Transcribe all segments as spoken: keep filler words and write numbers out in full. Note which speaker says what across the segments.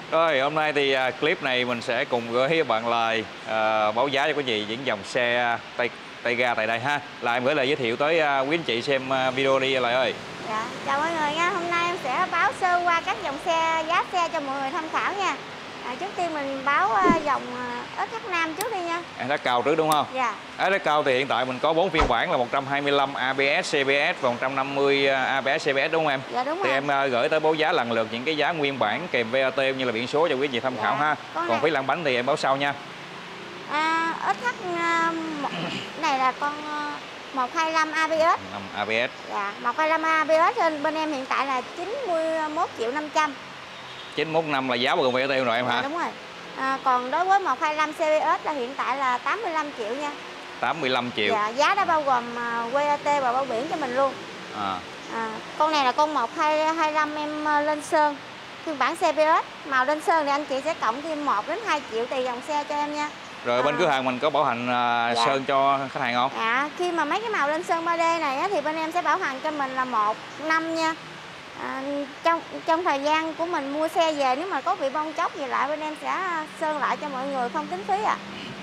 Speaker 1: Rồi hôm nay thì uh, clip này mình sẽ cùng gửi các bạn lời uh, báo giá cho quý vị những dòng xe tay tay ga tại đây ha. Là em gửi lời giới thiệu tới uh, quý anh chị xem uh, video đi lại ơi.
Speaker 2: Dạ, chào mọi người nha. Hôm nay em sẽ báo sơ qua các dòng xe, giá xe cho mọi người tham khảo nha. À, trước tiên mình báo uh, dòng uh, ét hát Nam trước đi nha.
Speaker 1: ét hát cao trước đúng không?
Speaker 2: Dạ.
Speaker 1: ét hát cao thì hiện tại mình có bốn phiên bản là một trăm hai mươi lăm a bê ét, xê bê ét và một trăm năm mươi a bê ét, xê bê ét đúng không em?
Speaker 2: Dạ đúng
Speaker 1: thì
Speaker 2: rồi.
Speaker 1: em uh, gửi tới báo giá lần lượt những cái giá nguyên bản kèm vê a tê cũng như là biển số cho quý vị tham
Speaker 2: Dạ.
Speaker 1: khảo ha.
Speaker 2: Con
Speaker 1: Còn
Speaker 2: này...
Speaker 1: phí lăn bánh thì em báo sau nha.
Speaker 2: À, ét hát uh, này là con uh, một hai lăm a bê ét.
Speaker 1: a bê ét.
Speaker 2: Dạ, một hai lăm a bê ét trên bên em hiện tại là chín mươi mốt triệu năm trăm.
Speaker 1: chín mươi mốt năm là giá bao gồm vê a tê rồi em
Speaker 2: Dạ,
Speaker 1: hả?
Speaker 2: đúng rồi. À, còn đối với một hai lăm xê bê ét là hiện tại là tám mươi lăm triệu nha.
Speaker 1: tám mươi lăm triệu.
Speaker 2: Dạ, giá đã bao gồm uh, vê a tê và bao biển cho mình luôn.
Speaker 1: À.
Speaker 2: À, con này là con một hai lăm em lên sơn phiên bản xê bê ét, màu lên sơn thì anh chị sẽ cộng thêm một đến hai triệu tùy dòng xe cho em nha.
Speaker 1: Rồi
Speaker 2: à.
Speaker 1: bên cửa hàng mình có bảo hành uh,
Speaker 2: Dạ.
Speaker 1: sơn cho khách hàng không?
Speaker 2: Dạ, khi mà mấy cái màu lên sơn ba D này á, thì bên em sẽ bảo hành cho mình là một năm nha. À, trong trong thời gian của mình mua xe về, nếu mà có bị bong chóc gì lại bên em sẽ sơn lại cho mọi người, không tính phí ạ.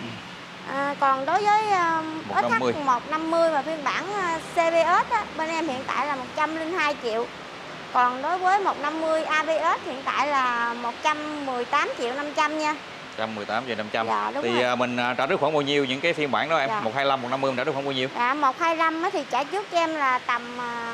Speaker 2: À. À, còn đối với uh, ét hát một năm mươi và phiên bản uh, xê bê ét á, bên em hiện tại là một trăm lẻ hai triệu. Còn đối với một năm mươi a bê ét hiện tại là một trăm mười tám triệu năm trăm nha.
Speaker 1: một trăm mười tám triệu năm trăm.
Speaker 2: Dạ, đúng
Speaker 1: thì
Speaker 2: rồi.
Speaker 1: mình trả trước khoảng bao nhiêu những cái phiên bản đó em?
Speaker 2: Dạ.
Speaker 1: một hai lăm, một năm mươi mình trả trước khoảng bao nhiêu?
Speaker 2: Dạ, một hai lăm thì trả trước cho em là tầm uh,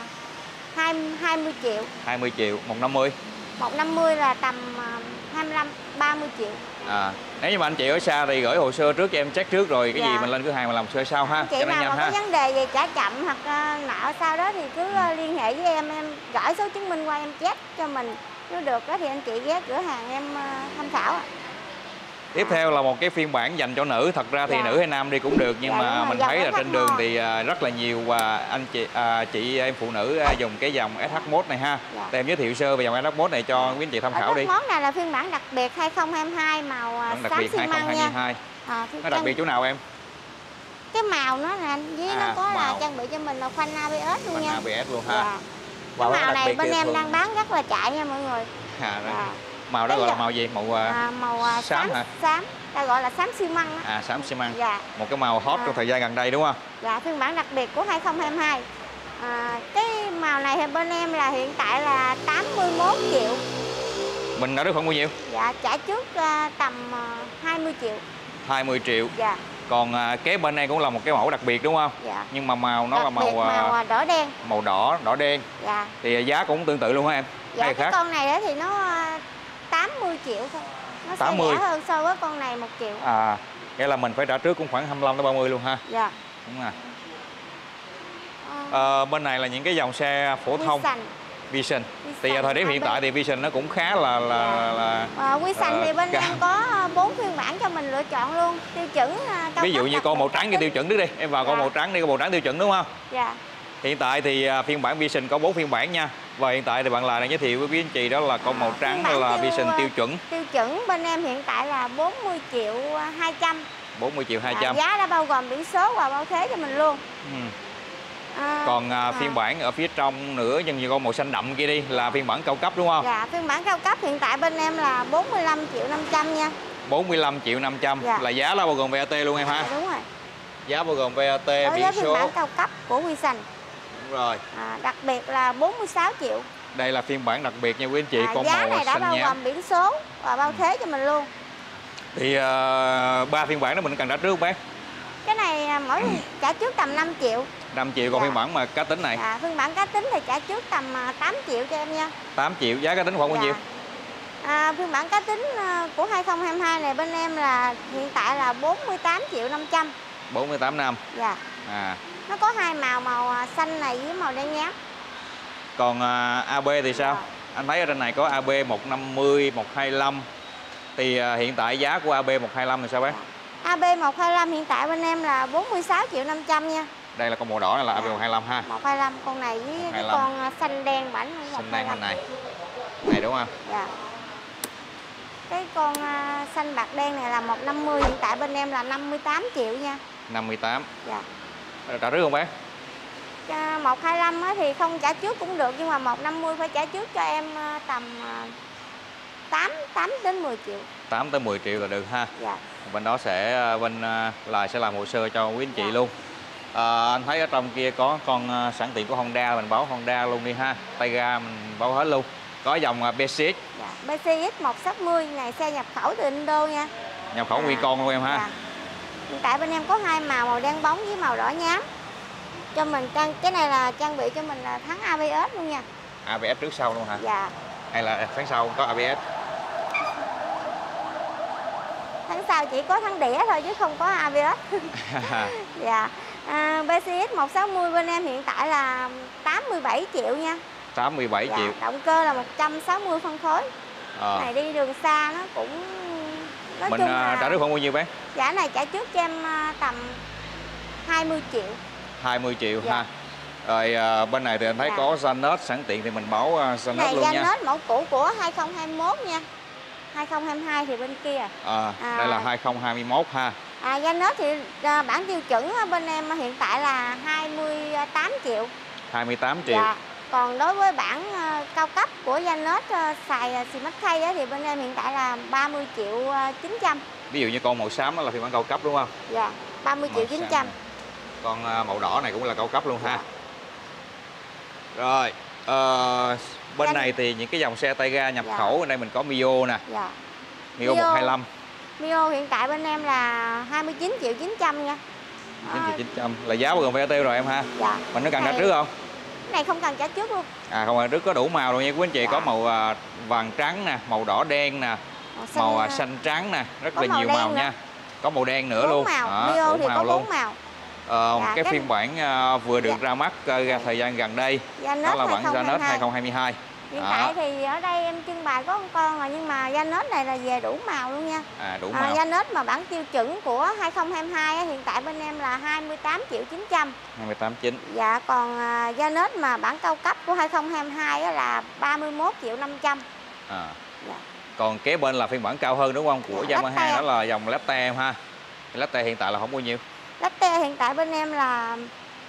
Speaker 2: hai mươi triệu.
Speaker 1: hai mươi triệu. một năm mươi?
Speaker 2: một năm mươi là tầm uh, hai mươi lăm, ba mươi triệu.
Speaker 1: À, nếu như mà anh chị ở xa thì gửi hồ sơ trước cho em check trước rồi cái
Speaker 2: Dạ.
Speaker 1: gì mình lên cửa hàng mình làm hồ sơ sau ha.
Speaker 2: Anh chị
Speaker 1: cho nó
Speaker 2: nào
Speaker 1: nhanh
Speaker 2: mà
Speaker 1: ha.
Speaker 2: có vấn đề gì trả chậm hoặc uh, nợ sau đó thì cứ uh, liên hệ với em, em gửi số chứng minh qua em check cho mình. Nếu được đó thì anh chị ghé cửa hàng em uh, tham khảo ạ.
Speaker 1: Tiếp theo là một cái phiên bản dành cho nữ. Thật ra thì
Speaker 2: dạ.
Speaker 1: nữ hay nam đi cũng được. Nhưng
Speaker 2: dạ,
Speaker 1: mà mình thấy là trên đường
Speaker 2: ngon.
Speaker 1: thì rất là nhiều anh chị à, chị em phụ nữ dùng cái dòng ét hát mốt này ha.
Speaker 2: Dạ.
Speaker 1: Thì em giới thiệu sơ về dòng ét hát mốt này cho quý anh chị tham khảo đi.
Speaker 2: Món này là phiên bản đặc biệt hai không hai hai màu
Speaker 1: đặc
Speaker 2: xám
Speaker 1: biệt
Speaker 2: xi măng nha.
Speaker 1: À, nó đặc biệt chỗ nào em?
Speaker 2: Cái màu nó là với à, nó có màu. Là trang bị cho mình là khoanh a bê ét luôn
Speaker 1: khoanh
Speaker 2: nha.
Speaker 1: a bê ét luôn ha.
Speaker 2: Dạ. Cái màu này bên em thường... đang bán rất là chạy nha mọi người.
Speaker 1: À,
Speaker 2: dạ.
Speaker 1: Màu đó
Speaker 2: cái
Speaker 1: gọi là
Speaker 2: giờ...
Speaker 1: màu gì? Màu
Speaker 2: à, màu
Speaker 1: xám hả?
Speaker 2: Xám, ta gọi là xám xi măng.
Speaker 1: À, xám xi măng.
Speaker 2: Dạ.
Speaker 1: Một cái màu hot à. trong thời gian gần đây đúng không?
Speaker 2: Dạ, phiên bản đặc biệt của hai không hai hai. À, cái màu này thì bên em là hiện tại là tám mươi mốt triệu.
Speaker 1: Mình ở đó khoảng bao nhiêu?
Speaker 2: Dạ, trả trước uh, tầm uh, hai mươi triệu.
Speaker 1: hai mươi triệu.
Speaker 2: Dạ.
Speaker 1: Còn uh, kế bên này cũng là một cái mẫu đặc biệt đúng không?
Speaker 2: Dạ.
Speaker 1: Nhưng mà màu nó
Speaker 2: đặc
Speaker 1: là màu,
Speaker 2: biệt, màu uh, đỏ đen.
Speaker 1: Màu đỏ, đỏ đen.
Speaker 2: Dạ.
Speaker 1: Thì giá cũng tương tự luôn hả em?
Speaker 2: Dạ,
Speaker 1: hay
Speaker 2: cái
Speaker 1: khác?
Speaker 2: con này thì nó uh, tám mươi triệu thôi. Nó
Speaker 1: tám mươi.
Speaker 2: sẽ rẻ hơn so với con này một triệu.
Speaker 1: À, nghĩa là mình phải trả trước cũng khoảng hai mươi lăm tới ba mươi luôn ha.
Speaker 2: Dạ.
Speaker 1: Đúng rồi. À, bên này là những cái dòng xe phổ thông.
Speaker 2: Vision.
Speaker 1: Vision. Thì thời điểm hiện tại thì Vision nó cũng khá là là
Speaker 2: dạ.
Speaker 1: là
Speaker 2: à, Vision
Speaker 1: uh,
Speaker 2: thì bên
Speaker 1: cả...
Speaker 2: em có bốn phiên bản cho mình lựa chọn luôn, tiêu chuẩn uh, cao.
Speaker 1: Ví dụ như con màu trắng cái tiêu chuẩn trước đi, em vào dạ. con màu trắng đi, con màu trắng tiêu chuẩn đúng không?
Speaker 2: Dạ.
Speaker 1: Hiện tại thì uh, phiên bản Vision có bốn phiên bản nha. Và hiện tại thì bạn là đang giới thiệu với quý anh chị đó là con màu trắng hay là tiêu, Vision tiêu chuẩn.
Speaker 2: Tiêu chuẩn bên em hiện tại là bốn mươi triệu hai trăm.
Speaker 1: bốn mươi triệu hai trăm.
Speaker 2: À, giá đã bao gồm biển số và bao thế cho mình luôn.
Speaker 1: Ừ.
Speaker 2: À,
Speaker 1: còn à,
Speaker 2: à.
Speaker 1: phiên bản ở phía trong nữa nhưng như con màu xanh đậm kia đi là phiên bản cao cấp đúng không?
Speaker 2: Dạ, phiên bản cao cấp hiện tại bên em là bốn mươi lăm triệu năm trăm nha.
Speaker 1: bốn mươi lăm triệu năm trăm. Dạ. Là giá là bao gồm vê a tê luôn em ha?
Speaker 2: Dạ, đúng rồi.
Speaker 1: Giá bao gồm vê a tê,
Speaker 2: đối
Speaker 1: biển
Speaker 2: với
Speaker 1: số.
Speaker 2: phiên bản cao cấp của Vision.
Speaker 1: Đúng rồi.
Speaker 2: À, đặc biệt là bốn mươi sáu triệu.
Speaker 1: Đây là phiên bản đặc biệt nha quý anh chị,
Speaker 2: à,
Speaker 1: con
Speaker 2: giá
Speaker 1: màu
Speaker 2: này đã
Speaker 1: xanh
Speaker 2: bao
Speaker 1: nhám.
Speaker 2: gồm biển số và bao thế cho mình luôn.
Speaker 1: Thì ba uh, phiên bản đó mình cần trả trước không bác?
Speaker 2: Cái này mỗi trả trước tầm năm triệu.
Speaker 1: năm triệu. Còn
Speaker 2: dạ.
Speaker 1: phiên bản mà cá tính này?
Speaker 2: À, phiên bản cá tính thì trả trước tầm tám triệu cho em nha.
Speaker 1: tám triệu. Giá cá tính khoảng dạ. bao nhiêu?
Speaker 2: À, phiên bản cá tính của hai không hai hai này bên em là hiện tại là bốn mươi tám triệu năm trăm.
Speaker 1: bốn mươi tám năm.
Speaker 2: Dạ.
Speaker 1: À.
Speaker 2: Nó có hai màu, màu xanh này với màu đen nhám.
Speaker 1: Còn uh, a bê thì sao? Dạ. Anh thấy ở trên này có a bê một năm mươi, một hai lăm. Thì uh, hiện tại giá của a bê một hai lăm thì sao bác?
Speaker 2: Dạ. a bê một hai lăm hiện tại bên em là bốn mươi sáu triệu năm trăm nha.
Speaker 1: Đây là con màu đỏ này là
Speaker 2: dạ.
Speaker 1: a bê một hai lăm ha.
Speaker 2: một hai lăm, con này với cái con xanh đen bảnh
Speaker 1: xanh đen bên này. Này đúng không?
Speaker 2: Dạ. Cái con uh, xanh bạc đen này là một năm mươi, hiện tại bên em là năm mươi tám triệu nha.
Speaker 1: năm mươi tám.
Speaker 2: Dạ.
Speaker 1: Trả trước không bác?
Speaker 2: một hai lăm thì không trả trước cũng được, nhưng mà một năm mươi phải trả trước cho em tầm tám tám đến mười triệu.
Speaker 1: tám tới mười triệu là được ha.
Speaker 2: Dạ.
Speaker 1: Bên đó sẽ bên là sẽ làm hồ sơ cho quý anh chị
Speaker 2: Dạ.
Speaker 1: luôn. À, anh thấy ở trong kia có con sẵn tiện của Honda, mình báo Honda luôn đi ha. Tay ga mình báo hết luôn. Có dòng bê xê ích.
Speaker 2: Dạ. bê xê ích một sáu mươi này xe nhập khẩu từ Indo nha.
Speaker 1: Nhập khẩu
Speaker 2: à,
Speaker 1: nguyên con luôn em ha.
Speaker 2: Dạ. Hiện tại bên em có hai màu, màu đen bóng với màu đỏ nhám. Cho mình trang cái này là trang bị cho mình là thắng a bê ét luôn nha.
Speaker 1: a bê ét trước sau luôn hả?
Speaker 2: Dạ.
Speaker 1: Hay là tháng sau có a bê ét?
Speaker 2: Tháng sau chỉ có thắng đĩa thôi chứ không có a bê ét. Dạ. À, bê xê ích một sáu mươi bên em hiện tại là tám mươi bảy triệu nha.
Speaker 1: tám mươi bảy
Speaker 2: Dạ.
Speaker 1: triệu.
Speaker 2: Động cơ là một trăm sáu mươi phân khối.
Speaker 1: À.
Speaker 2: Này đi đường xa nó cũng nói
Speaker 1: Mình
Speaker 2: chung là...
Speaker 1: trả trước khoảng bao nhiêu bé?
Speaker 2: Giá này trả trước cho em tầm hai mươi triệu.
Speaker 1: hai mươi triệu
Speaker 2: dạ.
Speaker 1: ha. Rồi à, bên này thì anh thấy
Speaker 2: dạ.
Speaker 1: có Janet sẵn tiện thì mình báo uh, Janet
Speaker 2: này
Speaker 1: luôn nha.
Speaker 2: Janet mẫu cũ của hai không hai mốt nha. hai không hai hai thì bên kia.
Speaker 1: À,
Speaker 2: à,
Speaker 1: đây là hai không hai mốt ha.
Speaker 2: À, Janet thì à, bản tiêu chuẩn bên em hiện tại là hai mươi tám triệu.
Speaker 1: hai mươi tám triệu.
Speaker 2: Dạ. Còn đối với bản uh, cao cấp của Janet uh, xài uh, Smart Key thì bên em hiện tại là ba mươi triệu chín trăm.
Speaker 1: Ví dụ như con màu xám đó là phiên bản cao cấp đúng không?
Speaker 2: Dạ, ba mươi triệu chín trăm.
Speaker 1: Con uh, màu đỏ này cũng là cao cấp luôn
Speaker 2: dạ.
Speaker 1: ha. Rồi, uh, bên
Speaker 2: Danh...
Speaker 1: này thì những cái dòng xe tay ga nhập
Speaker 2: dạ.
Speaker 1: khẩu, ở đây mình có Mio nè.
Speaker 2: Dạ.
Speaker 1: Mio, Mio một hai lăm.
Speaker 2: Mio hiện tại bên em là hai mươi chín triệu chín trăm nha.
Speaker 1: chín triệu chín trăm là giá bao gồm vê a tê rồi em ha.
Speaker 2: Dạ.
Speaker 1: Mình nó cần
Speaker 2: này...
Speaker 1: trả trước không?
Speaker 2: Cái này không cần trả trước luôn.
Speaker 1: À không, trả trước có đủ màu luôn nha quý anh chị. Dạ. Có màu uh, vàng trắng nè, màu đỏ đen nè, màu xanh, màu uh, xanh trắng nè, rất là nhiều màu nữa. Nha. Có màu đen nữa
Speaker 2: bốn
Speaker 1: luôn.
Speaker 2: Màu.
Speaker 1: Đó,
Speaker 2: Mio thì
Speaker 1: màu
Speaker 2: có
Speaker 1: luôn.
Speaker 2: bốn màu.
Speaker 1: Ờ,
Speaker 2: dạ,
Speaker 1: cái, cái phiên bản uh, vừa được dạ. ra mắt uh, thời gian gần đây.
Speaker 2: Janet
Speaker 1: đó là bản Janet hai không hai hai.
Speaker 2: Hiện à. tại thì ở đây em trưng bày có một con rồi, nhưng mà Janet này là về đủ màu luôn nha.
Speaker 1: À đủ màu.
Speaker 2: À, Janet mà bản tiêu chuẩn của hai không hai hai hiện tại bên em là hai mươi tám triệu chín trăm.
Speaker 1: hai mươi tám chín.
Speaker 2: Dạ, còn uh, Janet mà bản cao cấp của hai không hai hai là ba mươi mốt triệu năm trăm.
Speaker 1: À.
Speaker 2: Dạ.
Speaker 1: Còn kế bên là phiên bản cao hơn đúng không? Của
Speaker 2: dạ,
Speaker 1: Yamaha đó là dòng Latte em ha. Latte hiện tại là không bao nhiêu?
Speaker 2: Latte hiện tại bên em là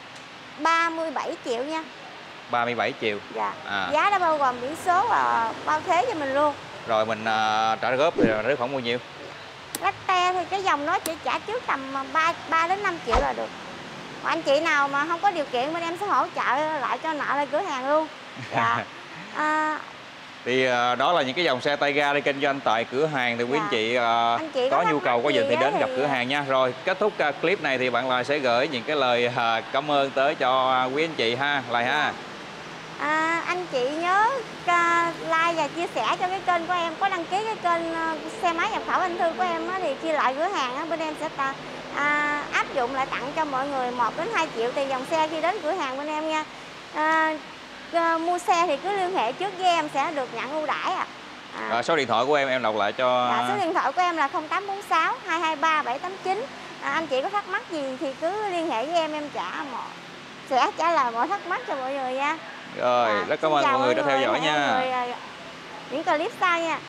Speaker 2: ba mươi bảy triệu nha.
Speaker 1: ba mươi bảy triệu.
Speaker 2: Dạ.
Speaker 1: À.
Speaker 2: Giá đã bao gồm biển số và bao thuế cho mình luôn.
Speaker 1: Rồi mình uh, trả góp thì trả khoảng bao nhiêu?
Speaker 2: Latte thì cái dòng đó chỉ trả trước tầm ba đến năm triệu là được. Còn anh chị nào mà không có điều kiện bên em sẽ hỗ trợ lại cho nợ lên cửa hàng luôn. Dạ. À,
Speaker 1: thì uh, đó là những cái dòng xe tay ga đi kinh doanh tại cửa hàng thì quý dạ. anh chị, uh,
Speaker 2: anh chị
Speaker 1: có, có nhu cầu có gì thì đến
Speaker 2: thì...
Speaker 1: gặp cửa hàng nha. Rồi kết thúc uh, clip này thì bạn Lại sẽ gửi những cái lời uh, cảm ơn tới cho uh, quý anh chị ha, Lại ha.
Speaker 2: Dạ. À, anh chị nhớ uh, like và chia sẻ cho cái kênh của em, có đăng ký cái kênh uh, xe máy nhập khẩu anh Thư của em á, thì khi lại cửa hàng á, bên em sẽ ta, à, áp dụng lại tặng cho mọi người một đến hai triệu tiền dòng xe khi đến cửa hàng bên em nha. À, uh, mua xe thì cứ liên hệ trước với em sẽ được nhận ưu đãi ạ. À.
Speaker 1: À, số điện thoại của em em đọc lại cho.
Speaker 2: Dạ, số điện thoại của em là không tám bốn sáu hai hai ba bảy tám chín. À, anh chị có thắc mắc gì thì cứ liên hệ với em, em trả mọi sẽ trả lời mọi thắc mắc cho mọi người nha.
Speaker 1: Rồi,
Speaker 2: dạ,
Speaker 1: rất cảm ơn mọi người đã theo dõi nha.
Speaker 2: Người, những clip sau nha.